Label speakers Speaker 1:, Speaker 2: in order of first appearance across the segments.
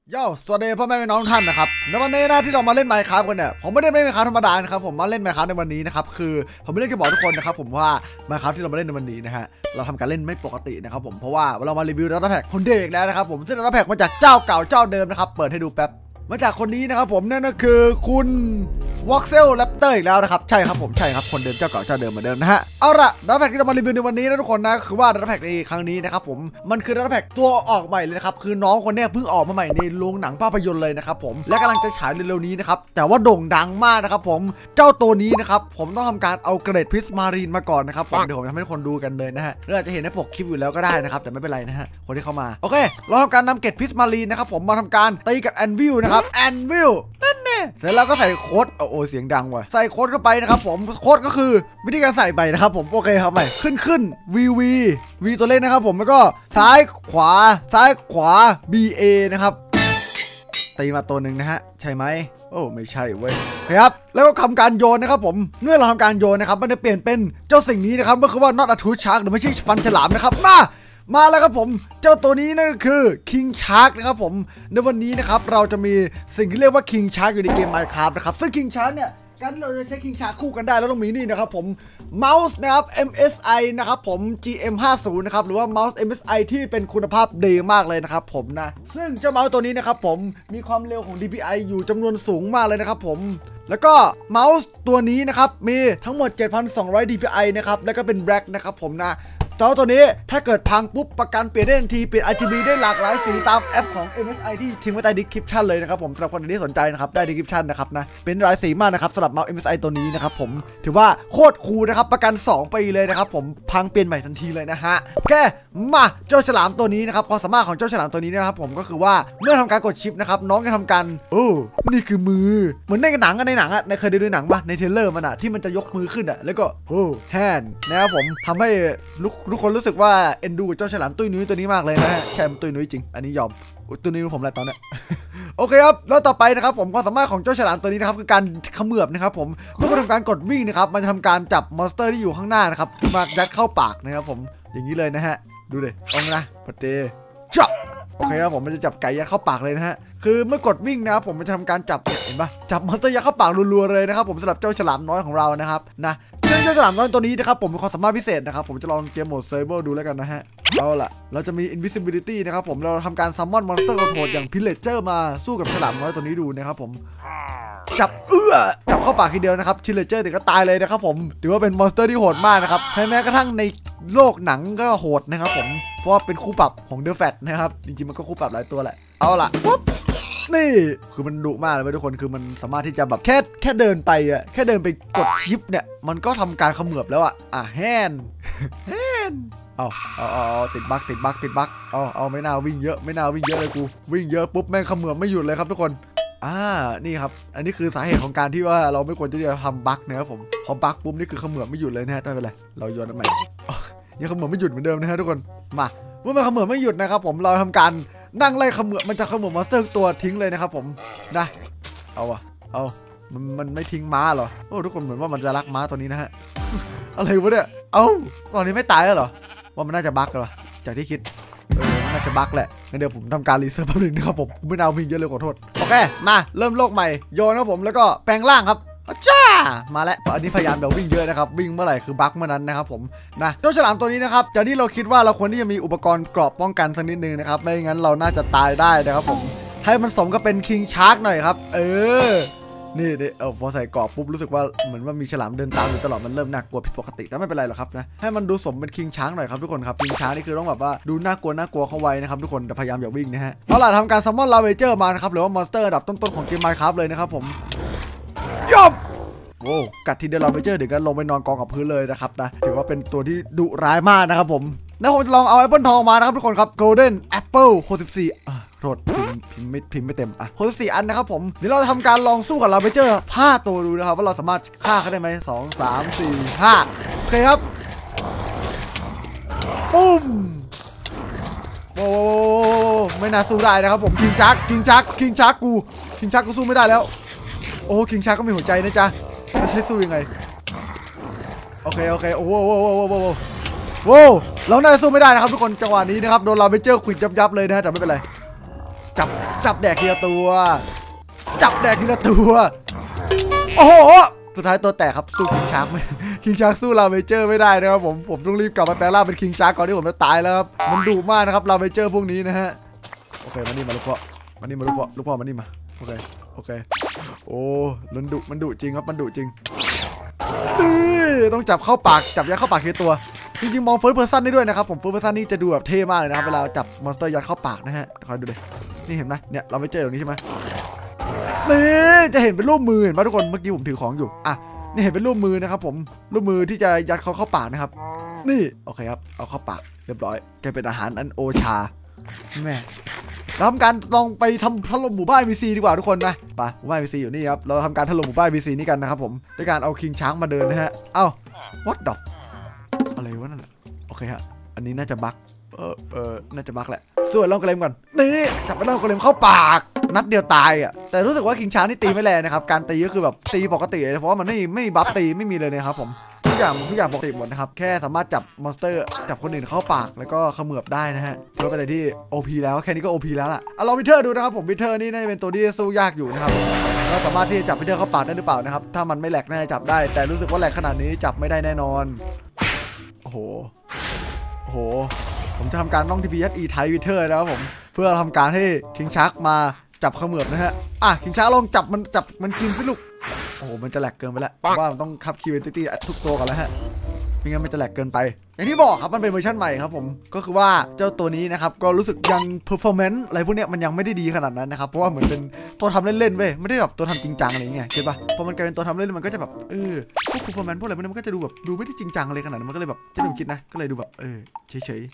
Speaker 1: โย่สวัสดีพ่อแม่พี่น้องท่านนะครับในวันนี้นะที่เรามาเล่น Minecraft กันเนี่ยผมไม่ได้เล่น Minecraft ธรรมดานะครับผมมาเล่น Minecraft ในวันนี้นะครับคือผมไม่ได้จะบอกทุกคนนะครับผมว่า Minecraft ที่เรามาเล่นในวันนี้นะฮะเราทำการเล่นไม่ปกตินะครับผมเพราะว่าเรามารีวิวData Packคนเดียวอีกแล้วนะครับผมซึ่งData Packมาจากเจ้าเก่าเจ้าเดิมนะครับเปิดให้ดูแป๊บมาจากคนนี้นะครับผมนั่นก็คือคุณวอล์กเซลแรปเตอร์อีกแล้วนะครับใช่ครับผมใช่ครับคนเดิมเจ้าเก่าเจ้าเดิมเหมือนเดิมนะฮะเอาละดัตต้าแพ็กที่เรามารีวิวในวันนี้นะทุกคนนะคือว่าดัตต้าแพ็กในครั้งนี้นะครับผมมันคือดัตต้าแพ็กตัวออกใหม่เลยนะครับคือน้องคนนี้เพิ่งออกมาใหม่ในโรงหนังภาพยนตร์เลยนะครับผมและกำลังจะฉายเร็วๆนี้นะครับแต่ว่าโด่งดังมากนะครับผมเจ้าตัวนี้นะครับผมต้องทำการเอาเกรดพิสมารีนมาก่อนนะครับผมเดี๋ยวผมจะให้ทุกคนดูกันเลยนะฮะเราอาจจะเห็นในปกคลิปอยู่แล้วก็ได้นะครับแต่ไม่เป็นไรนะฮะคนที่เข้ามาโอเคเราทำการนำเกรดพิสมารีนนะครับผมมาทำการตีกับแอนวิลนะครับแอนวิลเสร็จแล้วก็ใส่โค้ดโอ้เสียงดังว่ะใส่โค้ดเข้าไปนะครับผมโค้ดก็คือวิธีการใส่ไปนะครับผมโอเคครับใหม่ขึ้น V ตัวเลขนะครับผมแล้วก็ซ้ายขวา BA นะครับตีมาตัวหนึ่งนะฮะใช่ไหมโอ้ไม่ใช่เว้ยครับแล้วก็ทำการโยนนะครับผมเมื่อเราทำการโยนนะครับมันจะเปลี่ยนเป็นเจ้าสิ่งนี้นะครับก็คือว่า not a tooth shark หรือไม่ใช่ฟันฉลามนะครับมาแล้วครับผมเจ้าตัวนี้นั่นก็คือ King Shark นะครับผมในวันนี้นะครับเราจะมีสิ่งที่เรียกว่า King Shark อยู่ในเกม Minecraft นะครับซึ่ง King Shark เนี่ยการที่เราจะใช้ King Shark คู่กันได้แล้วต้องมีนี่นะครับผมเมาส์นะครับ MSI นะครับผม GM50 นะครับหรือว่าเมาส์ MSI ที่เป็นคุณภาพดีมากเลยนะครับผมนะซึ่งเจ้าเมาส์ตัวนี้นะครับผมมีความเร็วของ DPI อยู่จำนวนสูงมากเลยนะครับผมแล้วก็เมาส์ตัวนี้นะครับมีทั้งหมด 7,200 DPI นะครับแล้วก็เป็น Black นะครับผมนะเจ้าตัวนี้ถ้าเกิดพังปุ๊บประกันเปลี่ยนได้ทันทีเปลี่ยน RGB ได้หลากหลายสีตามแอปของ MSI ที่ทิ้งไว้ใต้ description เลยนะครับผมสำหรับคนที่สนใจนะครับได้ description นะครับนะเป็นหลายสีมากนะครับสำหรับเมาส์ MSI ตัวนี้นะครับผมถือว่าโคตรคูลนะครับประกัน2 ปีเลยนะครับผมพังเปลี่ยนใหม่ทันทีเลยนะฮะแค่มาเจ้าฉลามตัวนี้นะครับความสามารถของเจ้าฉลามตัวนี้นะครับผมก็คือว่าเมื่อทำการกดชิปนะครับน้องจะทำการนี่คือมือเหมือนในหนังอะในเคยดูหนังปะในเทรลเลอร์มันอะที่มันจะยกมือขึ้นอะแล้วก็แฮนด์นะครับผมทำให้ทุกคนรู้สึกว่าเอ็นดูเจ้าฉลามตุ้ยนุ้ยตัวนี้มากเลยนะฮะแชมตุ้ยนุ้ยจริงอันนี้ยอมตุ้ยนุ้ยผมแหละตอนนี้ โอเคครับแล้วต่อไปนะครับผมความสามารถของเจ้าฉลามตัวนี้นะครับคือการเขมือบนะครับผมเมื่อทำการกดวิ่งนะครับมันจะทำการจับมอนสเตอร์ที่อยู่ข้างหน้านะครับมายัดเข้าปากนะครับผมอย่างนี้เลยนะฮะดูเลยเอานะพอเตจับโอเคครับผมมันจะจับไก่ยัดเข้าปากเลยนะฮะคือเมื่อกดวิ่งนะครับผมมันจะทำการจับเห็นปะจับมอนสเตอร์ยัดเข้าปากรัวๆเลยนะครับผมสำหรับเจ้าฉลามน้อยของเรานะครับนะเจ้าฉลามน้อยตัวนี้นะครับผมมีความสามารถพิเศษนะครับผมจะลองเกมโหมดเซเบอร์ดูแล้วกันนะฮะเอาล่ะเราจะมี invisibility นะครับผมเราทำการซัมมอนมอนสเตอร์โหดอย่างพิเลเจอร์มาสู้กับฉลามน้อยตัวนี้ดูนะครับผมจับเข้าปากทีเดียวนะครับพิเลเจอร์ถึงก็ตายเลยนะครับผมถือว่าเป็นมอนสเตอร์ที่โหดมากนะครับแม้กระทั่งในโลกหนังก็โหดนะครับผมเพราะว่าเป็นคู่ปรับของเดอะแฟตนะครับจริงๆมันก็คู่ปรับหลายตัวแหละเอาล่ะปุ๊บนี่คือมันดุมากเลยทุกคนคือมันสามารถที่จะแบบแค่เดินไปอะแค่เดินไปกดชิปเนี่ยมันก็ทำการเขมือบแล้วอะแฮนเอาติดบั๊กเอาไม่น่าวิ่งเยอะเลยกูวิ่งเยอะปุ๊บแม่งเขมือบไม่หยุดเลยครับทุกคนนี่ครับอันนี้คือสาเหตุของการที่ว่าเราไม่ควรที่จะทำบั๊กนะครับผมพอบั๊กปุ๊บนี่คือเขมือบไม่หยุดเลยนะฮะไม่เป็นไรเราโยนใหม่ยังเขมือบไม่หยุดเหมือนเดิมนะฮะทุกคนมาเมื่อมันเขมือบไม่หยุดนะครับผมเราทำการนั่งไล่เขมือบมันจะเขมือบมอนสเตอร์ตัวทิ้งเลยนะครับผมนะเอามันไม่ทิ้งม้าเหรอโอ้ทุกคนเหมือนว่ามันจะรักม้าตัวนี้นะฮะ อะไรวะเนี่ยตอนนี้ไม่ตายแล้วเหรอว่ามันน่าจะบั๊กเหรอจากที่คิดน่าจะบั๊กแหละงั้นเดี๋ยวผมทำการรีเสิร์ชแป๊บนึงนะครับผมไม่เอาวิ่งเยอะเลยขอโทษโอเคมาเริ่มโลกใหม่โยนครับผมแล้วก็แปลงร่างครับจ้ามาแล้วอันนี้พยายามแบบวิ่งเยอะนะครับวิ่งเมื่อไหร่คือบั๊กเมื่อนั้นนะครับผมนะเจ้าฉลามตัวนี้นะครับจากที่เราคิดว่าเราควรที่จะมีอุปกรณ์เกราะป้องกันสักนิดนึงนะครับไม่งั้นเราน่าจะตายได้นะครับผมให้มันสมกับเป็นคิงชาร์กหน่อยครับนี่พอใส่เกราะปุ๊บรู้สึกว่าเหมือนว่ามีฉลามเดินตามอยู่ตลอดมันเริ่มน่ากลัวผิดปกติแต่ไม่เป็นไรหรอกครับนะให้มันดูสมเป็นคิงช้างหน่อยครับทุกคนครับคิงช้างนี่คือต้องแบบว่าดูน่ากลัวเข้าไว้นะครับทุกคนแต่พยายามอย่าวิ่งนะฮะเอาล่ะทำการซัมมอนลาเวเจอร์มานะครับหรือว่ามอนสเตอร์ระดับต้นๆของเกม Minecraft เลยนะครับผมยบโอ้กัดทีเดียวลาเวเจอร์ถึงกันลงไปนอนกองกับพื้นเลยนะครับนะถือว่าเป็นตัวที่ดุร้ายมากนะครับผมแล้วผมจะลองเอาแอปเปิลทองมานะครับทุกคนครับ Golden Apple 64โทษพิมพ์ไม่เต็ม64อันนะครับผมเดี๋ยวเราจะทำการลองสู้กับลาเวเจอร์5ตัวดูนะครับว่าเราสามารถฆ่าเขาได้ไหม2 3 4 5โอเคครับปุ้มโอ้ไม่น่าสู้ได้นะครับผมคิงชักกูสู้ไม่ได้แล้วโอ้คิงชักก็มีหัวใจนะจ๊ะจะใช้สู้ยังไงโอเคโอ้โหเราน่าจะสู้ไม่ได้นะครับทุกคนจังหวะนี้นะครับโดนลาเวเจอร์ขวิดยับเลยนะฮะแต่ไม่เป็นไรจับแดกทีละตัวจับแดกทีละตัวโอ้โหสุดท้ายตัวแตกครับสู้คิงชาร์กไม่คิงชาร์กสู้ลาเวเจอร์ไม่ได้นะครับผมต้องรีบกลับมาแปลงร่างเป็นคิงชาร์กก่อนที่ผมจะตายแล้วครับมันดุมากนะครับลาเวเจอร์พวกนี้นะฮะโอเคมานี่มาลูกพ่อมานี่มาลูกพ่อมานี่มาโอเคโอ้มันดุจริงครับมันดุจริงต้องจับเข้าปากจับยัดเข้าปากทีตัวจริงๆมองเฟิร์สเพอร์ซันได้ด้วยนะครับผมเฟิร์สเพอร์ซันนี่จะดูแบบเท่มากเลยนะครับเวลาจับมอนสเตอร์ยัดเข้าปากนะฮะคอยดูเลยนี่เห็นไหมเนี่ยเราไม่เจอตรงนี้ใช่ไหมนี่จะเห็นเป็นรูปมือเห็นไหมทุกคนเมื่อกี้ผมถือของอยู่อ่ะนี่เห็นเป็นรูปมือนะครับผมรูปมือที่จะยัดเข้าปากนะครับนี่โอเคครับเอาเข้าปากเรียบร้อยแกเป็นอาหารอันโอชาแม่เราทำการลองไปทำถล่มหมู่บ้าน NPC ดีกว่าทุกคนนะไปหมู่บ้าน NPC อยู่นี่ครับเราทำการถล่มหมู่บ้าน NPC นี่กันนะครับผมด้วยการเอาคิงช้างมาเดินนะฮะเอ้า what the อะไรวะนั่นโอเคฮะอันนี้น่าจะบั๊กน่าจะบั๊กแหละส่วนลองกระเลมก่อนนี่จับไปลองกระเลมเข้าปากนัดเดียวตายอ่ะแต่รู้สึกว่าคิงช้างนี่ตีไม่แรงนะครับการตีก็คือแบบตีปกติเพราะว่ามันไม่บัฟตีไม่มีเลยนะครับผมทุกอย่างปกติหมดนะครับแค่สามารถจับมอนสเตอร์จับคนอื่นเข้าปากแล้วก็เขมือบได้นะฮะเพื่อเป็นอะไรที่ OP แล้วแค่นี้ก็ OP แล้วล่ะเอาลองวิเทอร์ดูนะครับผมวิเทอร์นี่น่าจะเป็นตัวที่สู้ยากอยู่นะครับเราสามารถที่จะจับวิเทอร์เข้าปากได้หรือเปล่านะครับถ้ามันไม่แหลกน่าจะจับได้แต่รู้สึกว่าแหลกขนาดนี้จับไม่ได้แน่นอนโอ้โหผมจะทำการต้อง TPSE ไทวิเทอร์นะครับผมเพื่อทำการให้คิงชักมาจับเขมือบนะฮะคิงชักลองจับมันกินสิลูกโอ้โหมันจะแหลกเกินไปแล้วว่ามันต้องคับคิวเอนติตี้ทุกตัวกันแล้วฮะไม่งั้นมันจะแหลกเกินไปอย่างที่บอกครับมันเป็นเวอร์ชันใหม่ครับผมก็คือว่าเจ้าตัวนี้นะครับก็รู้สึกยังเพอร์ฟอร์แมนซ์อะไรพวกเนี้ยมันยังไม่ได้ดีขนาดนั้นนะครับเพราะว่าเหมือนเป็นตัวทำเล่นๆเว้ยไม่ได้แบบตัวทำจริงจังอะไรเงี้ยเก็ตปะพอมันกลายเป็นตัวทำเล่นมันก็จะแบบพวกเพอร์ฟอร์แมนซ์พวกอะไรพวกนี้มันก็จะดูแบบดูไม่ได้จริงจังอะไรขนาดนั้นมันก็เลยแบบจะดูคิดนะก็เลยดูแบบเฉย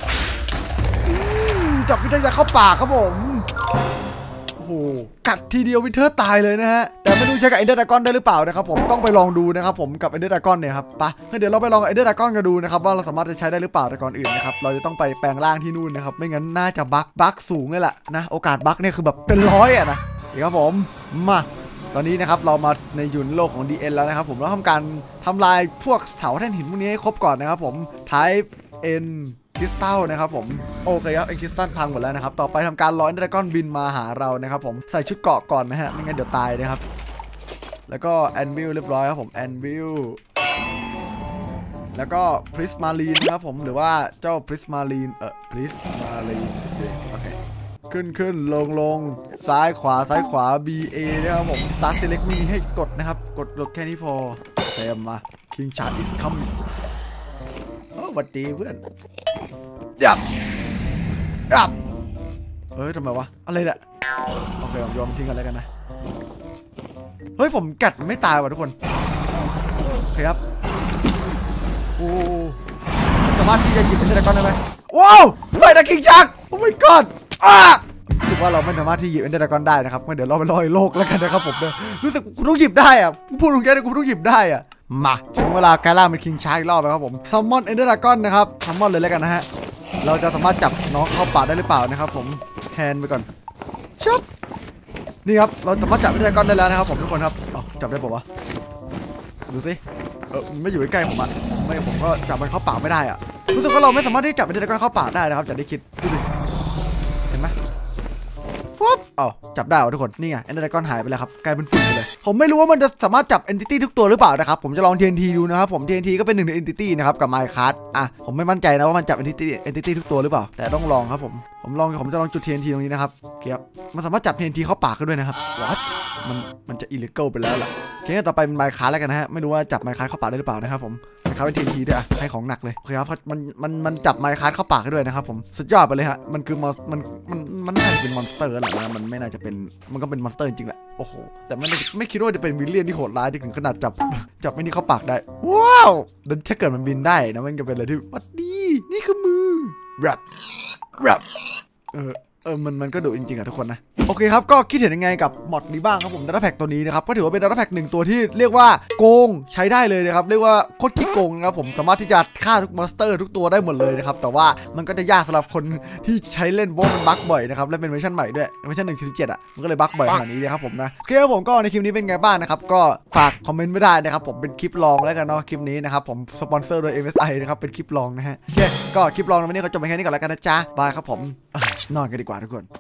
Speaker 1: ๆจับวิทยาเข้าปากครับผมโอ้โหกัดทีเดียววินเทอร์ตายเลยนะฮะแต่ไม่รู้ใช้กับเอเดอร์ดากอนได้หรือเปล่านะครับผมต้องไปลองดูนะครับผมกับเอเดอร์ดากอนเนี่ยครับปะเดี๋ยวเราไปลองเอเดอร์ดากอนกันดูนะครับว่าเราสามารถจะใช้ได้หรือเปล่าแต่ก่อนอื่นนะครับเราจะต้องไปแปลงร่างที่นู่นนะครับไม่งั้นน่าจะบั๊กสูงเลยแหละนะโอกาสบั๊กเนี่ยคือแบบเป็นร้อยอะนะครับผมมาตอนนี้นะครับเรามาในยุนโลกของ DN แล้วนะครับผมเราทำการทำลายพวกเสาแท่นหินพวกนี้ให้ครบก่อนนะครับผม Type Nคริสตัลนะครับผมโอเคครับไอคริสตัลพังหมดแล้วนะครับต่อไปทำการร้อยดราก้อนบินมาหาเรานะครับผมใส่ชุดเกราะก่อนนะฮะไม่งั้นเดี๋ยวตายนะครับแล้วก็แอนวิลเรียบร้อยครับผมแอนวิลแล้วก็พริสมารีนนะครับผมหรือว่าเจ้าพริสมารีนพริสมารีนโอเคขึ้นลงซ้ายขวา BA นะครับผม Start Select มีให้กดนะครับกดแค่นี้พอเต็มมา King Chart is comingสวัสดีเพื่อนยับทำไมวะอะไรเนี่ยโอเคผมยอมทิ้งกันแล้วกันนะเฮ้ยผมกัดไม่ตายว่ะทุกคนโอเคครับโอ้สามารถที่จะหยิบเป็นเดราก้อนได้ไหมว้าวไม่นะคิงชักโอ้ my god รู้สึกว่าเราไม่สามารถที่หยิบเป็นเดราก้อนได้นะครับเดี๋ยวเราไปลอยโลกแล้วกันนะครับผมรู้สึกกูต้องหยิบได้อะพูดตรงนี้กูต้องหยิบได้อะมาถึงเวลากลายร่างเป็นคิงชาร์กอีกรอบแล้วครับผมซัมมอนเอเดอร์ดากอนนะครับซัมมอนเลยแล้วกันนะฮะเราจะสามารถจับน้องเข้าปากได้หรือเปล่านะครับผมแฮนไปก่อนชับนี่ครับเราสามารถจับเอเดอร์ดากอนได้แล้วนะครับผมทุกคนครับจับได้ป่าวะดูสิไม่อยู่ใกล้ผมอะไม่ผมก็จับมันเข้าปากไม่ได้อะรู้สึกว่าเราไม่สามารถที่จับเอเดอร์ดากอนเข้าปากได้นะครับจะได้คิดดูดิเห็นไหมฟุ๊บจับได้ทุกคนนี่ไงเอนเดอร์ดากอนหายไปแล้วครับกลายเป็นฝุ่นไปเลยผมไม่รู้ว่ามันจะสามารถจับเอนติตี้ทุกตัวหรือเปล่านะครับผมจะลอง TNT ดูนะครับผม TNT ก็เป็นหนึ่งในเอนติตี้นะครับกับ Minecraft ผมไม่มั่นใจนะว่ามันจับเอนติตี้ทุกตัวหรือเปล่าแต่ต้องลองครับผมจะลองจุด TNT ตรงนี้นะครับครับมันสามารถจับ TNT เข้าปากกันด้วยนะครับ what มันจะ illegal ไปแล้วล่ะโอเคต่อไปเป็น Minecraft แล้วกันนะฮะไม่รู้ว่าจับ Minecraft เข้าปากได้หรือเปล่านะครับผมเขาเป็น TNT ด้วยให้ของหนักเลยโอเคครับมันจับไมค์คัสเข้าปากด้วยนะครับผมสุดยอดไปเลยฮะมันคือมันน่าจะเป็นมอนสเตอร์แหละนะมันไม่น่าจะเป็นมันก็เป็นมอนสเตอร์จริงแหละโอ้โหแต่ไม่คิดว่าจะเป็นวิลเลียนที่โหดร้ายถึงขนาดจับไม่นี่เข้าปากได้ว้าวถ้าเกิดมันบินได้นะมันจะเป็นอะไรที่วัดดีนี่คือมือแรปมันก็ดุจริงๆทุกคนนะโอเคครับก็คิดเห็นยังไงกับมอดนี้บ้างครับผมดัตต้าแพ็กตัวนี้นะครับก็ถือว่าเป็นดัตต้าแพ็กหนึ่งตัวที่เรียกว่าโกงใช้ได้เลยนะครับเรียกว่าโคตรขี้โกงนะครับผมสามารถที่จะฆ่าทุกมอนสเตอร์ทุกตัวได้หมดเลยนะครับแต่ว่ามันก็จะยากสำหรับคนที่ใช้เล่นเพราะมันบั๊กบ่อยนะครับและเป็นเวอร์ชันใหม่ด้วยเวอร์ชัน 1.17 มันก็เลยบั๊กบ่อยขนาดนี้นะครับผมนะโอเคครับผมก็ในคลิปนี้เป็นไงบ้างนะครับก็ฝากคอมเมนต์ไม่ได้นะครับผมเป็นคลิปลองแล้วกันเนาะคลิปนี้นะครับผมสปอนเซอร์โดย MSI นะครับเป็นคลิปลองนะฮะโอเคก็คลิปลองวันนี้ก็จบไปแค่นี้ก่อนแล้วกันนะจ๊ะบายครับผมนอนกันดีกว่าทุกคน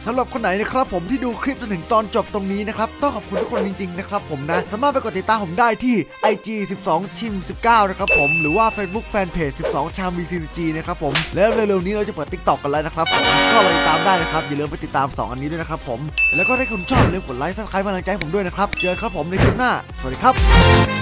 Speaker 1: สำหรับคนไหนนะครับผมที่ดูคลิปจนถึงตอนจบตรงนี้นะครับต้องขอบคุณทุกคนจริงๆนะครับผมนะสามารถไปกดติดตามผมได้ที่ IG 12 Team 19นะครับผมหรือว่า Facebook Fanpage 12 Cham VCG นะครับผมแล้วเร็วๆนี้เราจะเปิด TikTok กันแล้วนะครับผมก็ไปติดตามได้นะครับอย่าลืมไปติดตาม2อันนี้ด้วยนะครับผมแล้วก็ถ้าคุณชอบอย่าลืมกดไลค์ Subscribe กำลังใจผมด้วยนะครับเจอกันครับผมในคลิปหน้าสวัสดีครับ